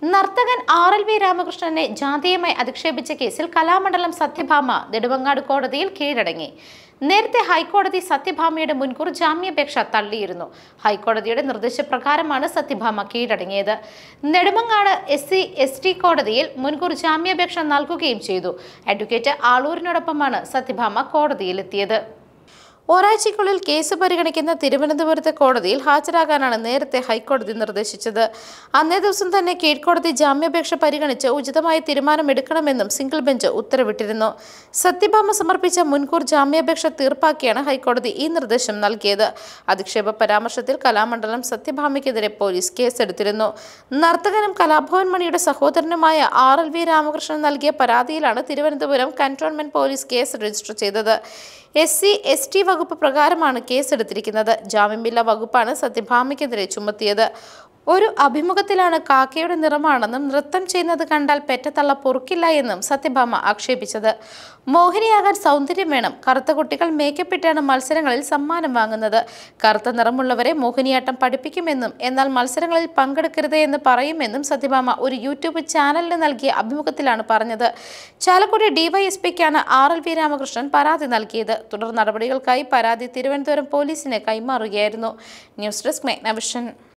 നർത്തകൻ RLV രാമകൃഷ്ണനെ ജാതീയമായി അധിക്ഷേപിച്ച കേസിൽ കലാമണ്ഡലം സത്യഭാമ നെടുമങ്ങാട് കോടതിയിൽ കീഴടങ്ങി. നേരത്തെ ഹൈക്കോടതി സത്യഭാമയുടെ മുൻകൂർ ജാമ്യാപേക്ഷ തള്ളിയിരുന്നു. ഹൈക്കോടതിയുടെ നിർദ്ദേശപ്രകാരമാണ് സത്യഭാമ കീഴടങ്ങിയത്. നെടുമങ്ങാട് SC/ST കോടതിയിൽ മുൻകൂർ ജാമ്യാപേക്ഷ നൽകുകയും ചെയ്തു. അഡ്വക്കേറ്റ് ആളൂരിനോടൊപ്പമാണ് സത്യഭാമ കോടതിയിലെത്തിയത്. ഒരാഴ്ചയ്ക്കുള്ളിൽ കേസ് പരിഗണിക്കുന്ന തിരുവനന്തപുരത്തെ കോടതിയിൽ ഹാജരാകാനാണ് നേരത്തെ ഹൈക്കോടതി നിർദ്ദേശിച്ചത്. അന്നേ ദിവസം തന്നെ കീഴ്ക്കോടതി ജാമ്യാപേക്ഷ പരിഗണിച്ച് ഉചിതമായ തീരുമാനമെടുക്കണമെന്നും സിംഗിൾ ബെഞ്ച് ഉത്തരവിട്ടിരുന്നു. സത്യഭാമ സമർപ്പിച്ച മുൻകൂർ ജാമ്യാപേക്ഷ തീർപ്പാക്കിയാണ് ഹൈക്കോടതി ഈ നിർദ്ദേശം നൽകിയത്. അധിക്ഷേപ പരാമർശത്തിൽ കലാമണ്ഡലം സത്യഭാമയ്ക്കെതിരെ പോലീസ് കേസെടുത്തിരുന്നു. നർത്തകനും കലാഭവൻ മണിയുടെ സഹോദരനുമായ RLV രാമകൃഷ്ണൻ നൽകിയ പരാതിയിലാണ് Thiruvananthapuram cantonment police case register ചെയ്തത്. SC/ST വകുപ്പ് പ്രകാരമാണ് കേസെടുത്തിരിക്കുന്നത്. ജാമ്യമില്ലാ വകുപ്പാണ് സത്യഭാമയ്ക്കെതിരെ ചുമത്തിയത്. ഒരു അഭിമുഖത്തിലാണ് കാക്കയുടെ നിറമാണെന്നും നൃത്തം ചെയ്യുന്നത് കണ്ടാൽ പെറ്റത്തള്ള പൊറുക്കില്ല എന്നും സത്യഭാമ ആക്ഷേപിച്ചത്. മോഹിനിയാകാൻ സൗന്ദര്യം വേണം. കറുത്ത കുട്ടികൾ മേക്കപ്പിട്ടാണ് മത്സരങ്ങളിൽ സമ്മാനം വാങ്ങുന്നത്. കറുത്ത നിറമുള്ളവരെ മോഹിനിയാട്ടം പഠിപ്പിക്കുമെന്നും എന്നാൽ മത്സരങ്ങളിൽ പങ്കെടുക്കരുത് എന്ന് പറയുമെന്നും സത്യഭാമ ഒരു യൂട്യൂബ് ചാനലിന് നൽകിയ അഭിമുഖത്തിലാണ് പറഞ്ഞത്. ചാലക്കുടി DYSPക്കാണ് RLV രാമകൃഷ്ണൻ പരാതി നൽകിയത്. തുടർ നടപടികൾക്കായി പരാതി തിരുവനന്തപുരം പോലീസിന് കൈമാറുകയായിരുന്നു. News desk മെഗ്നവിഷൻ.